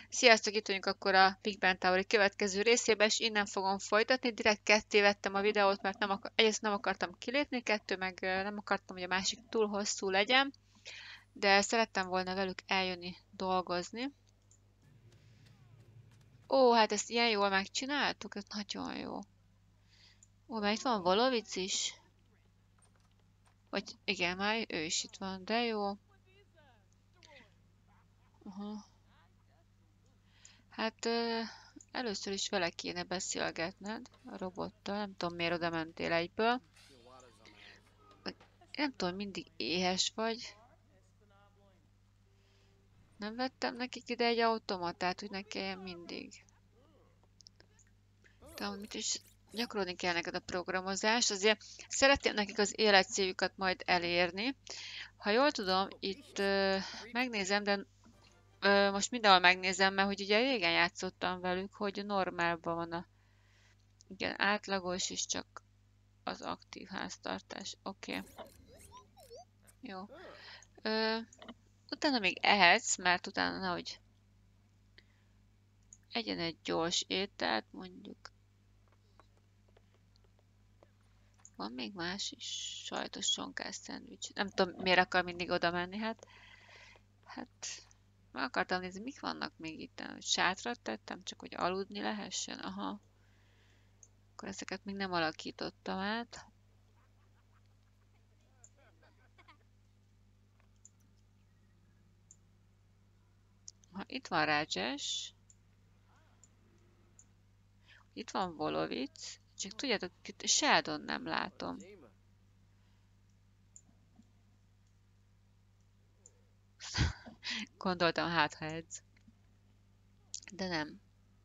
Sziasztok, itt vagyunk akkor a Big Bang Theory következő részében, és innen fogom folytatni. Direkt ketté vettem a videót, mert egyrészt nem akartam kilépni, kettő meg nem akartam, hogy a másik túl hosszú legyen, de szerettem volna velük eljönni dolgozni. Ó, hát ezt ilyen jól megcsináltuk, ez nagyon jó. Ó, mert itt van Volovic is. Vagy igen, már ő is itt van, de jó. Aha. Hát először is vele kéne beszélgetned, a robottal, nem tudom miért oda mentél egyből. Nem tudom, mindig éhes vagy. Nem vettem nekik ide egy automatát, hogy ne kelljen mindig. De amit is gyakorolni kell neked a programozást, azért szeretném nekik az életcéljukat majd elérni. Ha jól tudom, itt megnézem, de most mindenhol megnézem, mert hogy ugye régen játszottam velük, hogy normálban van a igen, átlagos és csak az aktív háztartás. Oké. Jó. Utána még ehetsz, mert utána nehogy egyen egy gyors ételt, mondjuk. Van még más is? Sajtos sonkás szendvics. Nem tudom, miért akar mindig oda menni, hát meg akartam nézni, mik vannak még itt. Sátrat tettem, csak hogy aludni lehessen. Aha. Akkor ezeket még nem alakítottam át. Ha itt van Rajesh. Itt van Volovic. Csak tudjátok, itt Sheldon nem látom. Gondoltam, hát ha edz. De nem.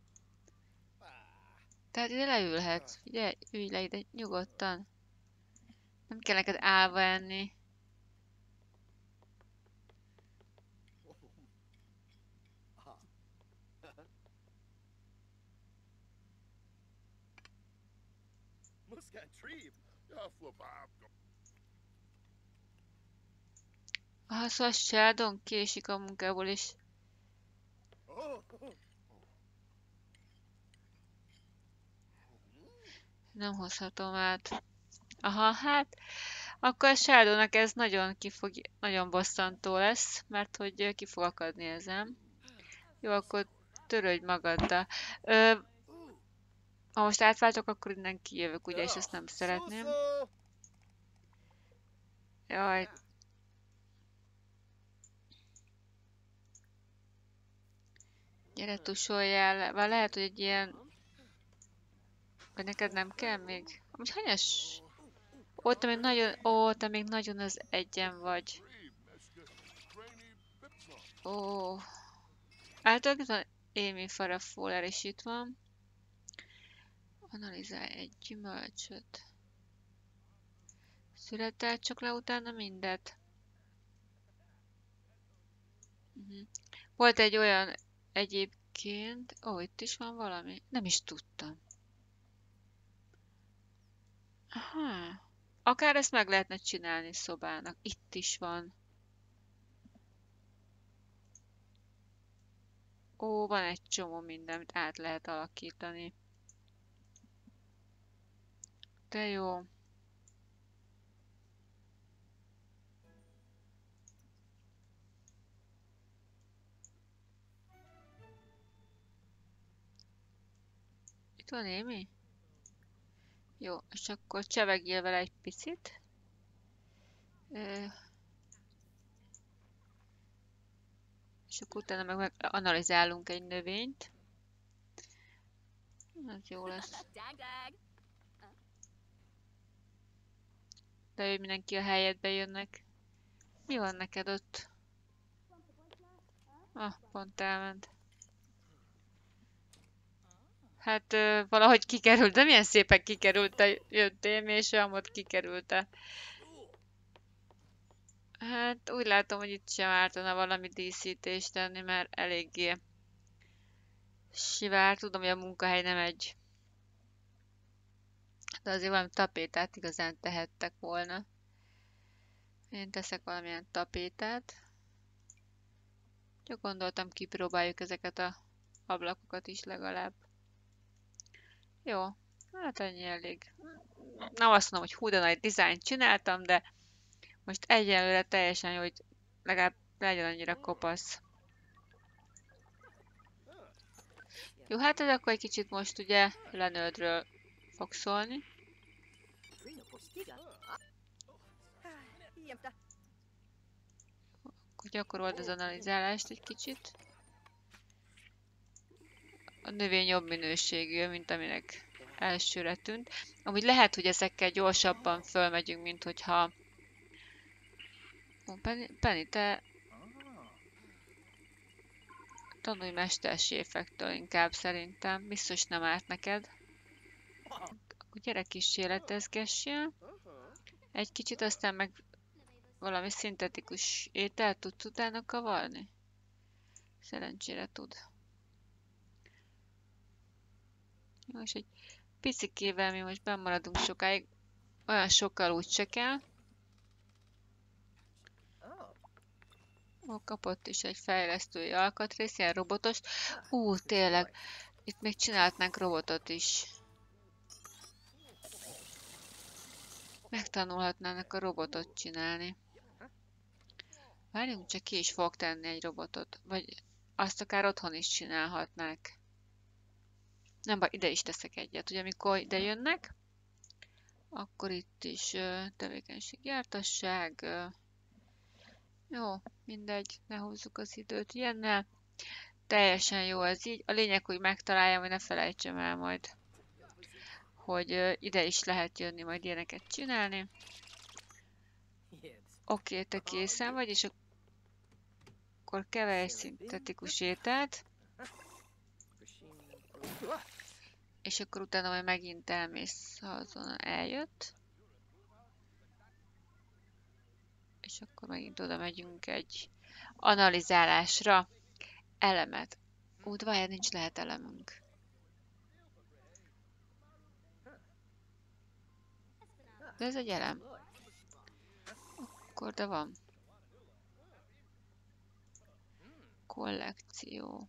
Tehát ide leülhetsz. Ugye, ülj le ide nyugodtan. Nem kell neked állva enni. Ah, szóval Sheldon késik a munkából is. Nem hozhatom át. Aha, hát akkor Sheldonnak ez nagyon bosszantó lesz, mert hogy ki fog akadni ezen. Jó, akkor törődj magaddal. Ha most átváltok, akkor innen kijövök, ugye, és ezt nem szeretném. Jaj. Gyere, tusoljál. Vagy lehet, hogy egy ilyen... Vagy neked nem kell még? Amúgy hanyas? Ó, te még nagyon... Ó, te még nagyon az egyen vagy. Ó. Általában Amy Farrah Fowler is itt van. Analizálj egy gyümölcsöt. Születel csak le utána mindet. Volt egy olyan egyébként... Ó, itt is van valami? Nem is tudtam. Aha. Akár ezt meg lehetne csinálni szobának. Itt is van. Ó, van egy csomó minden, amit át lehet alakítani. De jó. Itt van Amy? Jó, és akkor csevegjél vele egy picit. És akkor utána meg analizálunk egy növényt. Ez jó lesz. De ő mindenki a helyedbe jönnek. Mi van neked ott? Ah, pont elment. Hát valahogy kikerült, de milyen szépen kikerült, jöttél, és amott kikerült-e. Hát úgy látom, hogy itt sem ártana valami díszítést tenni, mert eléggé sivár. Tudom, hogy a munkahely nem egy. De azért valami tapétát igazán tehettek volna. Én teszek valamilyen tapétát. Csak gondoltam, kipróbáljuk ezeket a ablakokat is legalább. Jó, hát ennyi elég. Nem azt mondom, hogy hú, de nagy dizájnt csináltam, de most egyelőre teljesen jó, hogy legalább legyen annyira kopasz. Jó, hát ez akkor egy kicsit most ugye Leonardről fog szólni. Akkor gyakorold az analizálást egy kicsit. A növény jobb minőségű, mint aminek elsőre tűnt. Amúgy lehet, hogy ezekkel gyorsabban fölmegyünk, mint hogyha... Penny, te tanulj mesterséfektől inkább szerintem. Biztos nem árt neked. Akkor gyere kísérletezgessél. Egy kicsit, aztán meg valami szintetikus ételt tudsz utána kavarni? Szerencsére tud. Jó, és egy picikével mi most bemaradunk sokáig. Olyan sokkal úgy se kell. Ó, kapott is egy fejlesztői alkatrészt, ilyen robotos. Tényleg, itt még csinálhatnánk robotot is. Megtanulhatnának a robotot csinálni. Várjunk, csak ki is fog tenni egy robotot. Vagy azt akár otthon is csinálhatnák. Nem baj, ide is teszek egyet. Ugye amikor ide jönnek, akkor itt is tevékenység, jártasság. Jó, mindegy, ne húzzuk az időt ilyennel. Teljesen jó ez így. A lényeg, hogy megtaláljam, hogy ne felejtsem el majd, hogy ide is lehet jönni, majd ilyeneket csinálni. Oké, te készen vagy, és akkor keverj egy szintetikus ételt. És akkor utána majd megint elmész, ha azon eljött. És akkor megint oda megyünk egy analizálásra. Elemet. Várjál, nincs lehet elemünk. De ez egy elem. Akkor de van. Kollekció.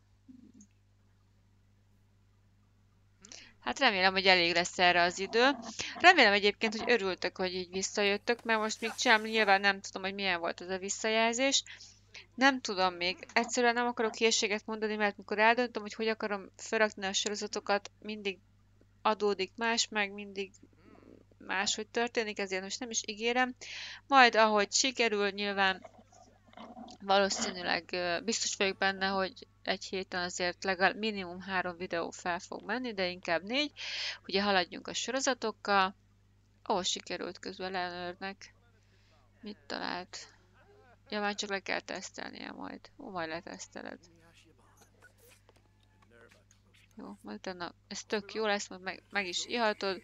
Hát remélem, hogy elég lesz erre az idő. Remélem egyébként, hogy örültök, hogy így visszajöttök, mert most még csinálom, nyilván nem tudom, hogy milyen volt az a visszajelzés. Nem tudom még. Egyszerűen nem akarok hírséget mondani, mert mikor eldöntöm, hogy akarom felrakni a sorozatokat, mindig adódik más, meg mindig máshogy történik, ezért most nem is ígérem. Majd ahogy sikerül, nyilván valószínűleg biztos vagyok benne, hogy egy héten azért legalább minimum 3 videó fel fog menni, de inkább 4. Ugye haladjunk a sorozatokkal. Sikerült közben Leonardnek. Mit talált? Ja, már csak le kell tesztelnie majd. Majd leteszteled. Jó, majd utána ez tök jó lesz, majd meg is ihatod.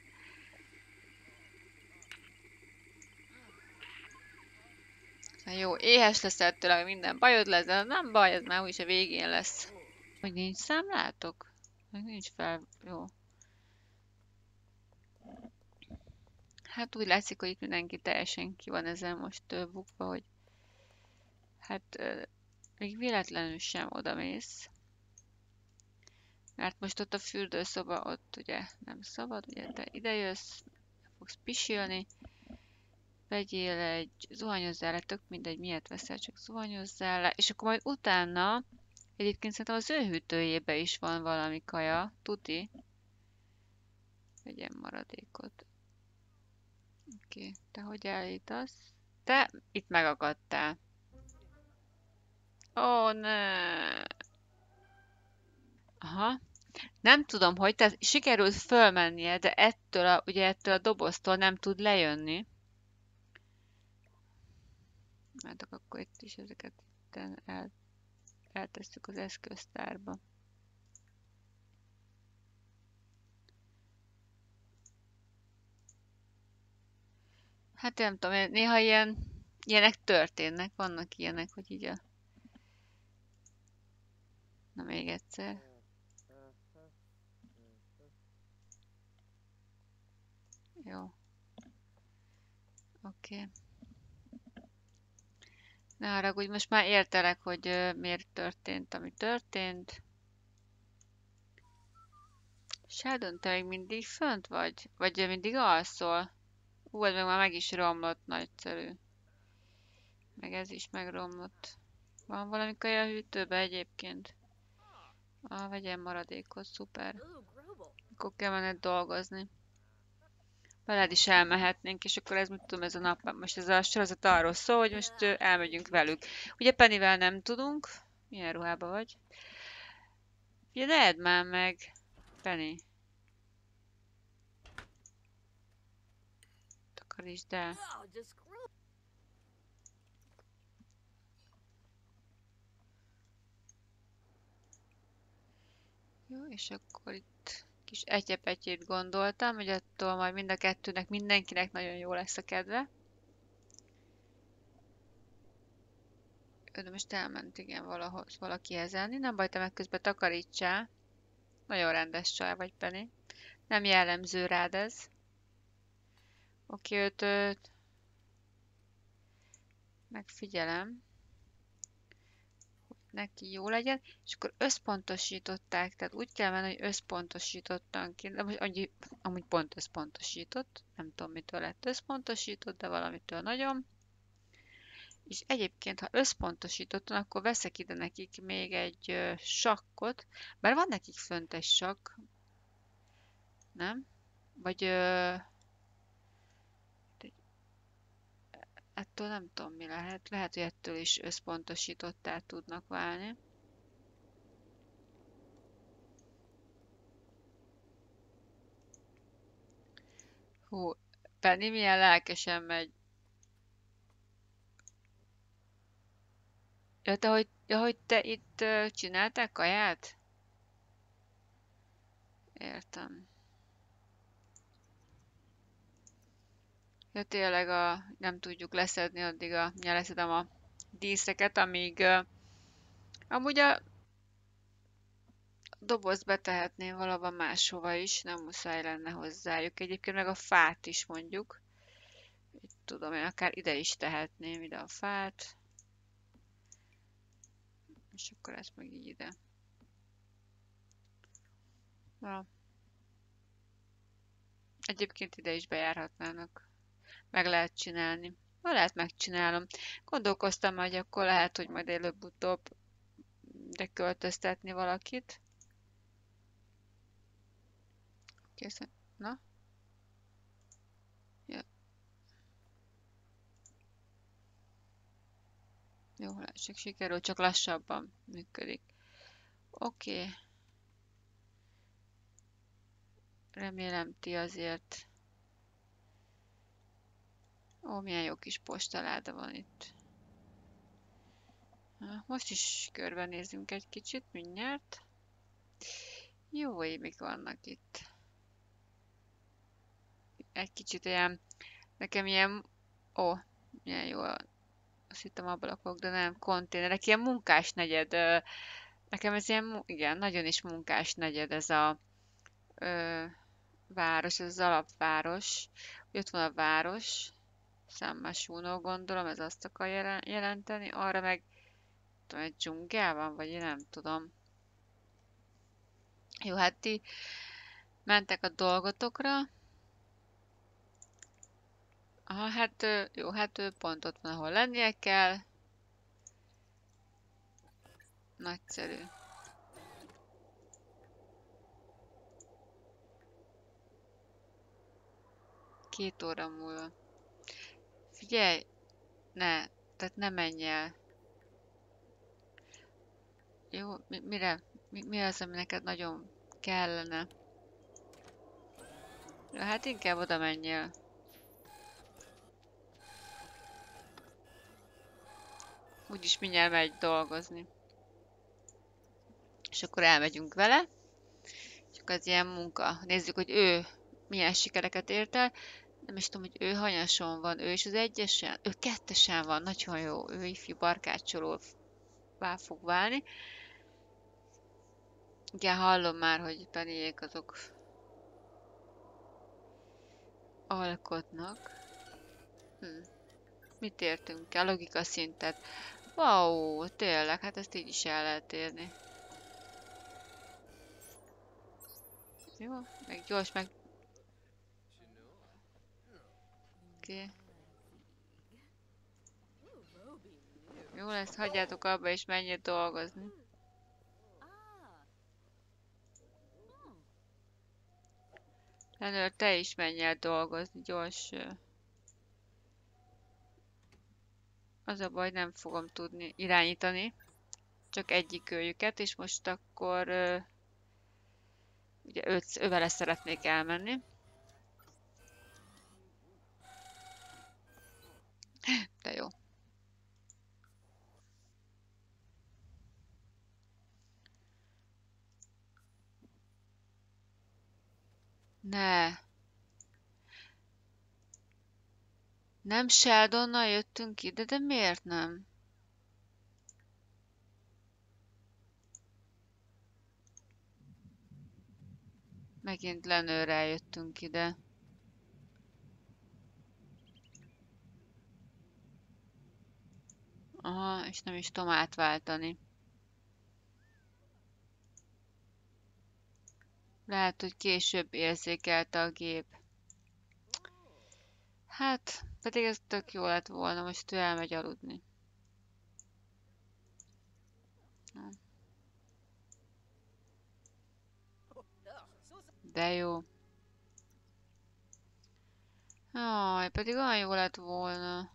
Jó, éhes leszel tőle, minden bajod lesz, de nem baj, ez már úgyis a végén lesz. Hogy nincs számlátok? Meg nincs fel, jó. Hát úgy látszik, hogy itt mindenki teljesen ki van ezen most bukva, hogy hát még véletlenül sem odamész. Mert most ott a fürdőszoba, ott ugye nem szabad, ugye te idejössz, fogsz pisilni, vegyél egy, zuhanyozzál le, tök mindegy, miért veszel, csak zuhanyozzál le, és akkor majd utána, egyébként szerintem az ő hűtőjébe is van valami kaja, tuti. Vegyem maradékot. Oké, te hogy állítasz? Te itt megakadtál. Ó, ne! Aha. Nem tudom, hogy tehát sikerült fölmennie, de ettől a doboztól nem tud lejönni. Hát akkor itt is ezeket eltesszük az eszköztárba. Hát nem tudom, néha ilyenek történnek, vannak ilyenek, hogy így a... Na még egyszer. Jó. Oké. Ne haragudj, most már értelek, hogy miért történt, ami történt. Sheldon, te még mindig fönt vagy? Vagy mindig alszol? Ez meg már meg is romlott, nagyszerű. Meg ez is megromlott. Van valami kaja a hűtőbe egyébként? Vegyen maradékot, szuper. Akkor kell menned dolgozni. Veled is elmehetnénk, és akkor ez, mit tudom, ez a nap, most ez a sorozat arról szól, hogy most elmegyünk velük. Ugye Pennyvel nem tudunk. Milyen ruhába vagy? Ugye lehet már meg. Penny. Takarítsd el. Jó, és akkor itt kis etyepetyét gondoltam, hogy attól majd mind a kettőnek, mindenkinek nagyon jó lesz a kedve. Ő de most elment, igen, valakihez elni. Nem baj, te meg közben takarítsál. Nagyon rendes csaj vagy, Penny. Nem jellemző rád ez. Oké, őt megfigyelem, hogy neki jó legyen, és akkor összpontosították, tehát úgy kell menni, hogy összpontosítottan ki, de most amúgy pont összpontosított, nem tudom mitől lett összpontosított, de valamitől nagyon. És egyébként, ha összpontosítottan, akkor veszek ide nekik még egy sakkot, bár van nekik fönt egy sakk, nem? Vagy ettől nem tudom mi lehet. Lehet, hogy ettől is összpontosítottá tudnak válni. Hú, Penny milyen lelkesen megy. Ja, hogy te itt csináltál kaját? Értem. Ja, tényleg nem tudjuk leszedni addig leszedem a díszeket, amíg amúgy a dobozt betehetném valahova máshova is, nem muszáj lenne hozzájuk. Egyébként meg a fát is mondjuk. Itt tudom, én akár ide is tehetném, ide a fát. És akkor ezt meg így ide. Na. Egyébként ide is bejárhatnának. Meg lehet csinálni. Ha lehet, megcsinálom. Gondolkoztam, hogy akkor lehet, hogy majd előbb-utóbb de költöztetni valakit. Készen. Na? Ja. Jó, csak sikerül, csak lassabban működik. Oké. Remélem ti azért. Ó, milyen jó kis postaláda van itt. Most is körbenézünk egy kicsit, mindjárt. Jó évek vannak itt. Egy kicsit ilyen, nekem ilyen, milyen jó, azt hittem ablakok, de nem, konténerek, ilyen munkás negyed. Nekem ez ilyen, igen, nagyon is munkás negyed ez a ö, város, ez az alapváros. Ott van a város, San Myshuno gondolom, ez azt akar jelenteni, arra meg tudom, egy dzsungel van, vagy én nem tudom. Jó, hát ti mentek a dolgotokra. Aha, hát jó, hát ő pont ott van, ahol lennie kell. Nagyszerű. Két óra múlva. Figyelj, tehát ne menj el. Jó, mire? Mi az, ami neked nagyon kellene? Ja, hát inkább oda menjél. Úgyis mindjárt megy dolgozni. És akkor elmegyünk vele. Csak az ilyen munka. Nézzük, hogy ő milyen sikereket ért el. Nem is tudom, hogy ő hanyason van. Ő is az egyesen? Ő kettesen van. Nagyon jó. Ő ifjú barkácsolóvá fog válni. Igen, hallom már, hogy Pennyék azok alkotnak. Mit értünk el? Logika szintet. Wow, tényleg, hát ezt így is el lehet érni. Jó, meg gyors meg... Oké. Jó lesz, hagyjátok abba és menjél dolgozni. Lenőr, te is menj el dolgozni, gyors. Az a baj, nem fogom tudni irányítani. Csak egyik őjüket, és most akkor... ugye ővele szeretnék elmenni. De jó. Ne. Nem Sheldonnal jöttünk ide, de miért nem? Megint Lenőrrel jöttünk ide. Aha, és nem is tudom átváltani. Lehet, hogy később érzékelte a gép. Hát, pedig ez tök jó lett volna, most ő elmegy aludni. De jó. Jaj, pedig olyan jó lett volna.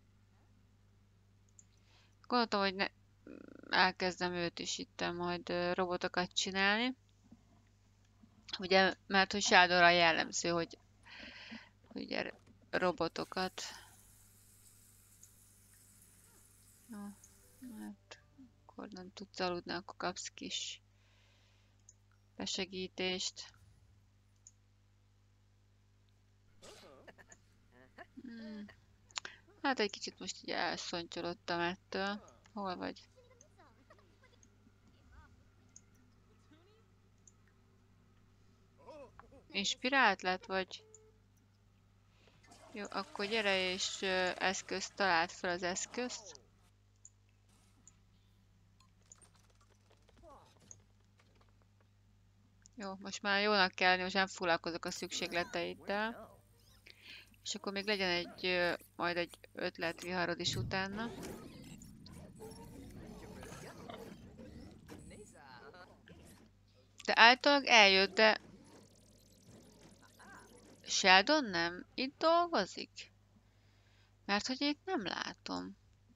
Gondoltam, hogy elkezdem őt is itt majd robotokat csinálni. Ugye, mert hogy Sheldonra jellemző, hogy ugye robotokat. Jó, hát akkor nem tudsz aludni, akkor kapsz kis besegítést. Hát egy kicsit most így elszontyolottam ettől. Hol vagy? Inspirált lett, vagy? Jó, akkor gyere és eszközt, találd fel az eszközt. Jó, most már jónak kell lenni, most nem foglalkozok a szükségleteiddel. És akkor még legyen majd egy ötletviharod is utána. De általában eljött, de... Sheldon nem? Itt dolgozik? Mert hogy itt nem látom.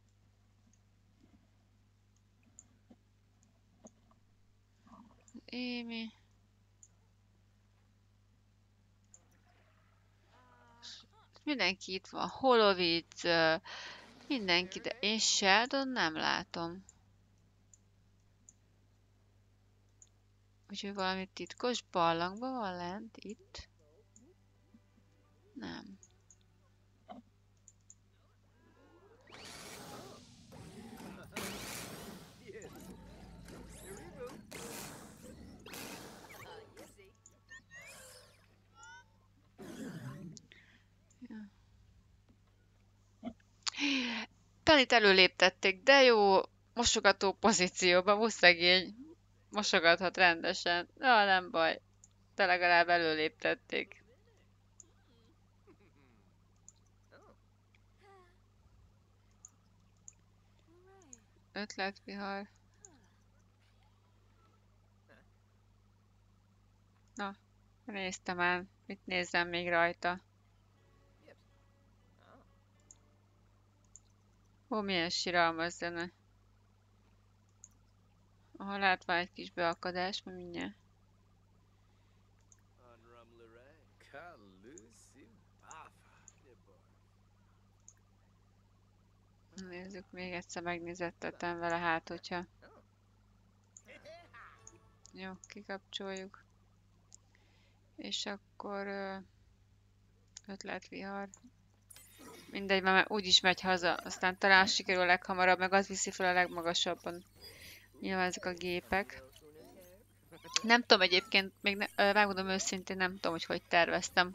Amy... Mindenki itt van. Holovic, mindenki, de én Sheldon nem látom. Úgyhogy valami titkos barlangban van lent itt. Nem. Pennyt előléptették, de jó mosogató pozícióban, muszegény mosogathat rendesen. Ja, nem baj, de legalább előléptették. Ötletvihar. Na, néztem el, mit nézzem még rajta. Ó, milyen siralmas zene. Aha, látva egy kis beakadás, ma mindjárt. Nézzük, még egyszer megnézettetem vele, hát hogyha... Jó, kikapcsoljuk. És akkor... ötletvihar. Mindegy, már úgyis megy haza, aztán talán sikerül a leghamarabb, meg az viszi fel a legmagasabban. Nyilván ezek a gépek. Nem tudom egyébként, még megmondom őszintén, nem tudom, hogy terveztem.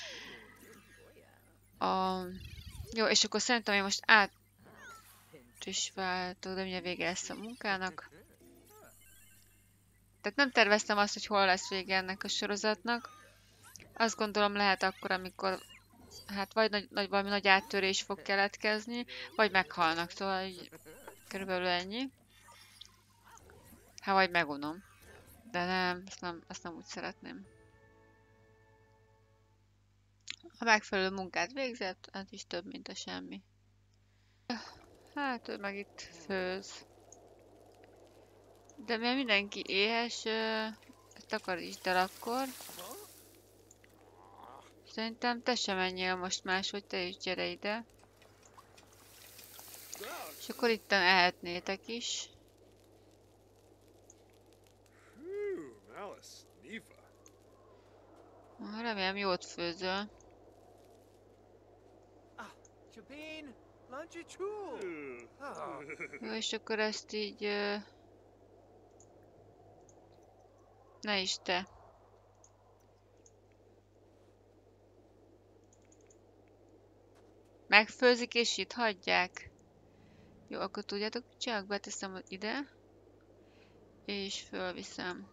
Jó, és akkor szerintem én most át is váltok, de mindjárt vége lesz a munkának. Tehát nem terveztem azt, hogy hol lesz vége ennek a sorozatnak. Azt gondolom lehet akkor, amikor hát vagy valami nagy áttörés fog keletkezni, vagy meghalnak, szóval így körülbelül ennyi. Hát vagy megunom. De nem, azt nem úgy szeretném. Ha megfelelő munkát végzett, az is több, mint a semmi. Hát ő meg itt főz. De mivel mindenki éhes, takarítsd el akkor. Szerintem te sem menjél most máshogy, te is gyere ide. És akkor itten ehetnétek is. Remélem jót főzöl. Jó, és akkor ezt így... Ne is te. Megfőzik és itt hagyják. Jó, akkor tudjátok, csak beteszem ide. És fölviszem.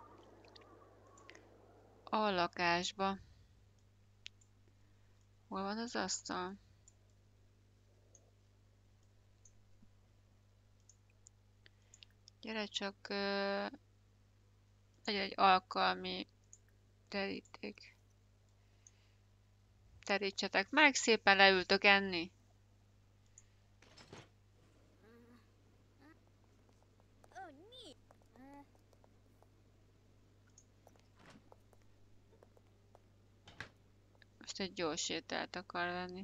A lakásba. Hol van az asztal? Gyere csak, legyen egy alkalmi teríték. Terítsetek meg, szépen leültök enni. Most egy gyors ételt akar venni.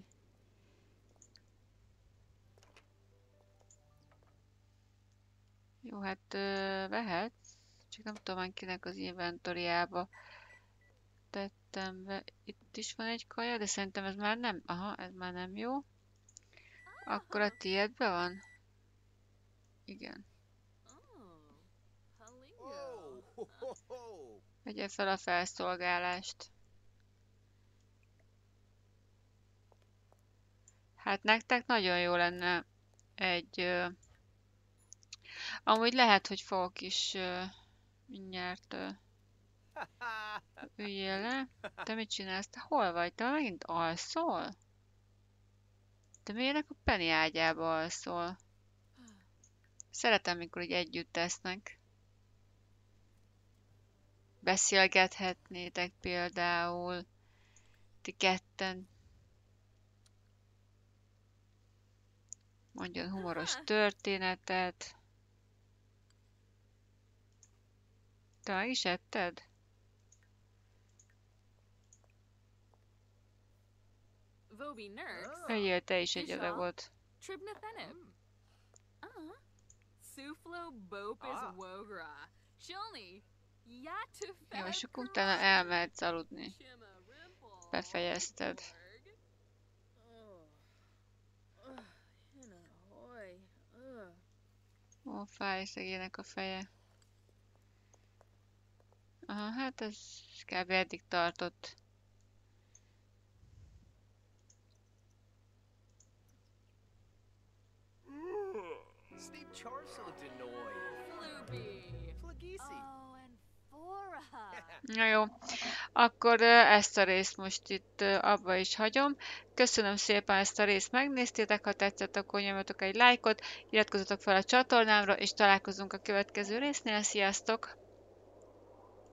Jó, hát vehetsz. Csak nem tudom, hogy kinek az inventoriába tettem be. Itt is van egy kaja, de szerintem ez már nem... Aha, ez már nem jó. Akkor a tiédben van? Igen. Vegye fel a felszolgálást. Hát nektek nagyon jó lenne egy... Amúgy lehet, hogy fogok is mindjárt... Üljél le. Te mit csinálsz? Te hol vagy? Te megint alszol? Te miért a Penny ágyába alszol? Szeretem, mikor így együtt tesznek. Beszélgethetnétek például. Ti ketten. Mondjon humoros történetet. Te meg is etted? Egyél te is egy adagot. Jó, és akkor utána elmehetsz aludni. Befejezted. Ó, fáj szegénynek a feje. Aha, hát ez kb. Eddig tartott. Na jó, akkor ezt a részt most itt abba is hagyom. Köszönöm szépen, ezt a részt megnéztétek, ha tetszett, akkor nyomjatok egy lájkot, iratkozzatok fel a csatornámra, és találkozunk a következő résznél. Sziasztok!